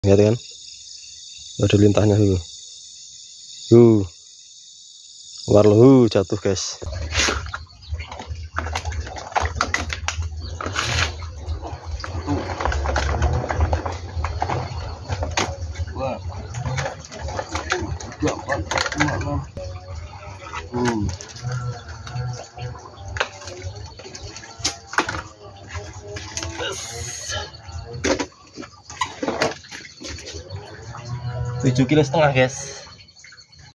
Lihat kan, ada lintahnya tuh. Warlo jatuh guys. Tujuh kilo setengah guys.